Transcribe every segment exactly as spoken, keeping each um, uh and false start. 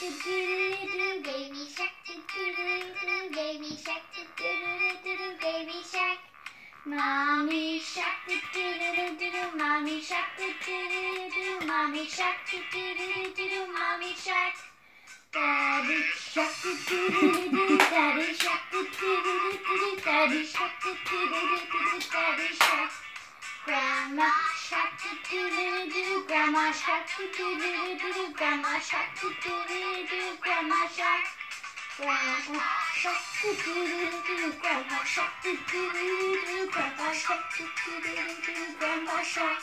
do do do do, baby shark, do do do do, baby shark, do do do do, baby shark. Mommy shark, do do do do, mommy shark, do do do do, mommy shark, do do do do, mommy shark. Daddy shark, do do do do, daddy shark, do do do do, daddy shark, do do do do, daddy shark. Grandma shark, do do do do, grandma shark, do do do do, grandma shark, do do do do, grandma shark. Grandpa shark, do do do do, grandpa shark, do do do do, grandpa shark, do do do do, grandpa shark.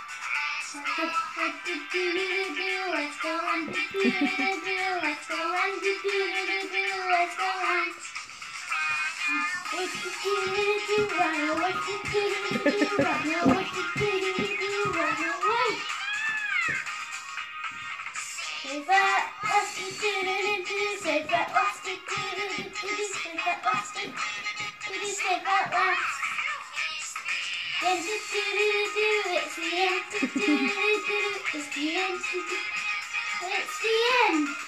Do do do do, let's go on. Do do do do, let's go on. Do do do do, let's go on. Do do do do, run away. Do do do do, run away. Do do do do, run away. Save at last, do do do do, save at last, do do do do, save at last, do do do, save at last. Then do do do do, it's the end. Do do do do, it's the end. It's the end.